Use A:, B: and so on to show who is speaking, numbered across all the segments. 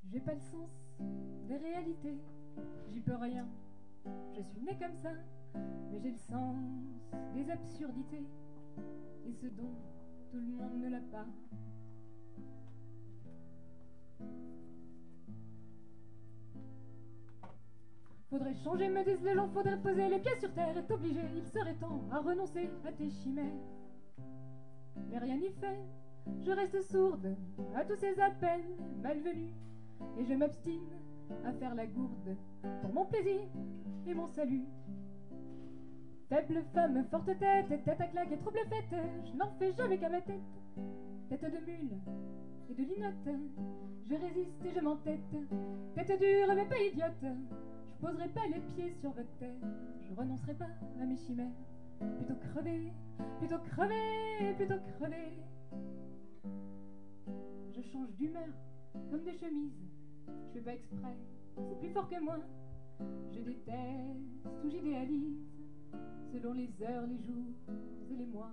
A: J'ai pas le sens des réalités, j'y peux rien, je suis né comme ça, mais j'ai le sens des absurdités, et ce dont tout le monde ne l'a pas. Faudrait changer, me disent les gens, faudrait poser les pieds sur terre, est obligé, il serait temps à renoncer à tes chimères. Mais rien n'y fait, je reste sourde à tous ces appels malvenus, et je m'obstine à faire la gourde pour mon plaisir et mon salut. Faible femme, forte tête, tête à claque et trouble faite, je n'en fais jamais qu'à ma tête. Tête de mule et de linotte, je résiste et je m'entête. Tête dure mais pas idiote, je poserai pas les pieds sur votre terre, je renoncerai pas à mes chimères. Plutôt crever, plutôt crever, plutôt crever. Je change d'humeur comme de chemise, je fais pas exprès, c'est plus fort que moi. Je déteste ou j'idéalise, selon les heures, les jours et les mois.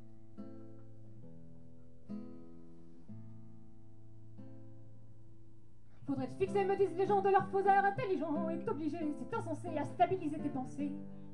A: Faudrait te fixer, me disent les gens, de leur faux air intelligent, est obligé, c'est insensé, à stabiliser tes pensées.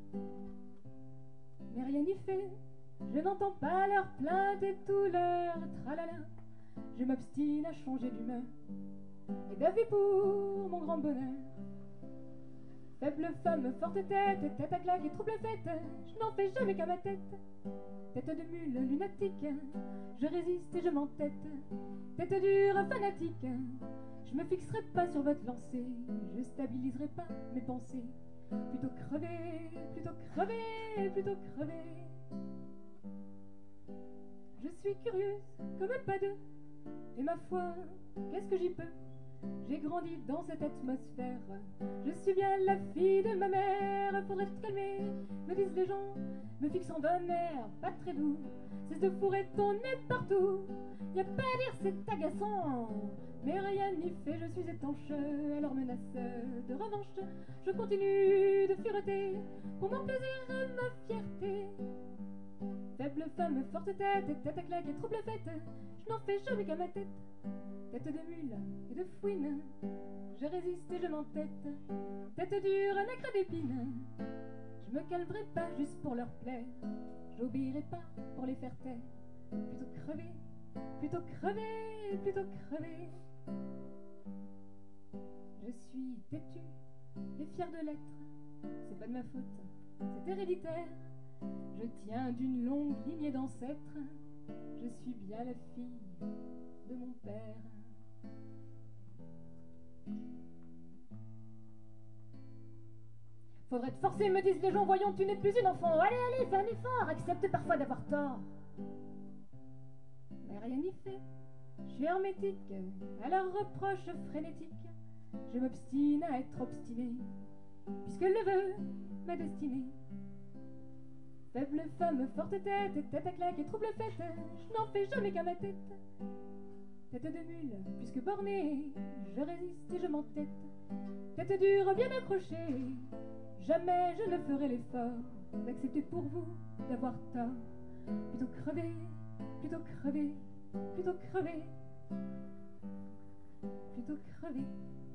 A: Mais rien n'y fait, je n'entends pas leurs plaintes et tout leur tralala. Je m'obstine à changer d'humeur et d'avis pour mon grand bonheur. Faible femme, forte tête, tête à claque et trouble faite, je n'en fais jamais qu'à ma tête. Tête de mule lunatique, je résiste et je m'entête. Tête dure fanatique, je me fixerai pas sur votre lancée, je stabiliserai pas mes pensées. Plutôt crever, plutôt crever, plutôt crever. Je suis curieuse comme pas deux, et ma foi, qu'est-ce que j'y peux? J'ai grandi dans cette atmosphère, je suis bien la fille de ma mère. Faudrait te calmer, me disent les gens, me fixant d'un air pas très doux. Cesse de fourrer ton nez partout, y a pas à dire c'est agaçant, mais rien n'y fait, je suis étanche à leur menace de revanche. Je continue de fureter pour mon plaisir et ma fierté. Faible femme, forte tête, tête à claque et trouble faite, je n'en fais jamais qu'à ma tête. Tête de mule et de fouine, je résiste et je m'entête. Tête dure, un nacre d'épine, je me calmerai pas juste pour leur plaire, j'obéirai pas pour les faire taire. Plutôt crever, plutôt crever, plutôt crever. Je suis têtue et fière de l'être, c'est pas de ma faute, c'est héréditaire. Je tiens d'une longue lignée d'ancêtres, je suis bien la fille de mon père. Faudrait te forcer, me disent les gens, voyons, tu n'es plus une enfant. Allez, allez, fais un effort, accepte parfois d'avoir tort. Mais rien n'y fait, je suis hermétique à leurs reproches frénétiques. Je m'obstine à être obstinée, puisque le veut ma destinée. Faible femme, forte tête, tête à claque et trouble faite, je n'en fais jamais qu'à ma tête. Tête de mule, plus que bornée, je résiste et je m'entête. Tête dure, bien accrochée, jamais je ne ferai l'effort d'accepter pour vous d'avoir tort. Plutôt crever, plutôt crever, plutôt crever, plutôt crever.